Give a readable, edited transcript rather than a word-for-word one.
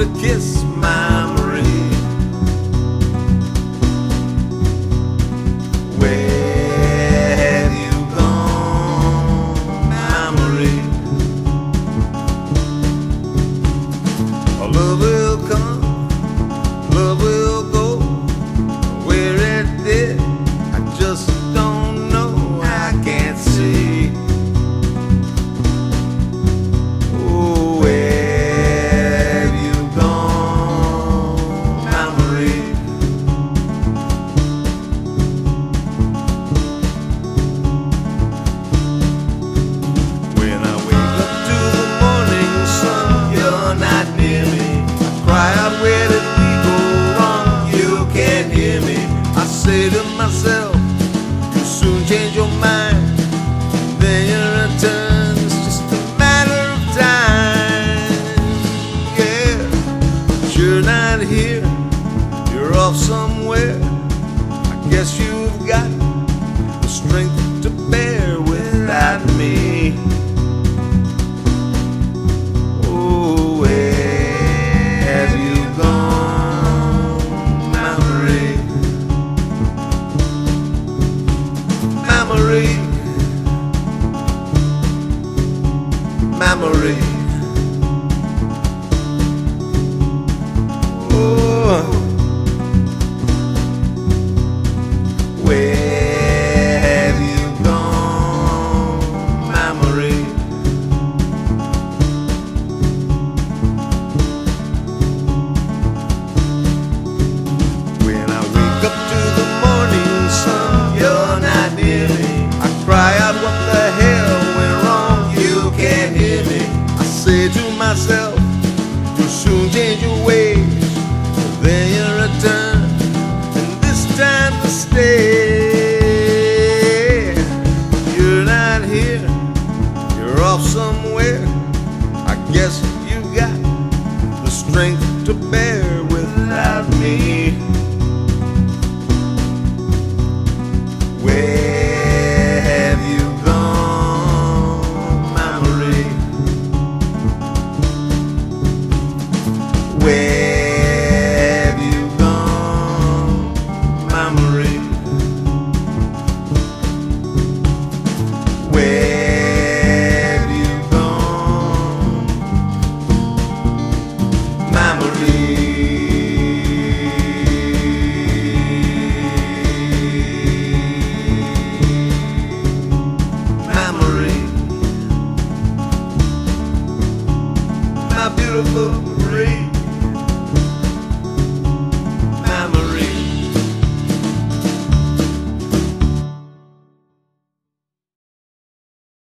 to kiss my Marie. Where have you gone, my Marie? Love will come, love will go. Where it did, I just don't know. I can't see. Oh, where have you gone, my Marie? When I wake up to the morning sun, you're not near me. Cry out, where did we go wrong? You can't hear me. I say to myself, you'll soon change your mind. Then you return, it's just a matter of time. Yeah, but you're not here, you're off somewhere. I guess you've got the strength to bear without me. Oh, where have you gone, my Marie? My Marie, my Marie. Oh, where have you gone, my Marie? When I wake up to the morning sun, you're not near me. I cry out, what the hell went wrong? You can't hear me. I say to myself, you'll soon change your ways. Then you return, and this time to stay. You're not here, you're off somewhere. I guess you've got the strength to bear without me. Where have you gone, my Marie? Where have you gone, my Marie? Where have you gone, my Marie? My Marie, my beautiful Marie.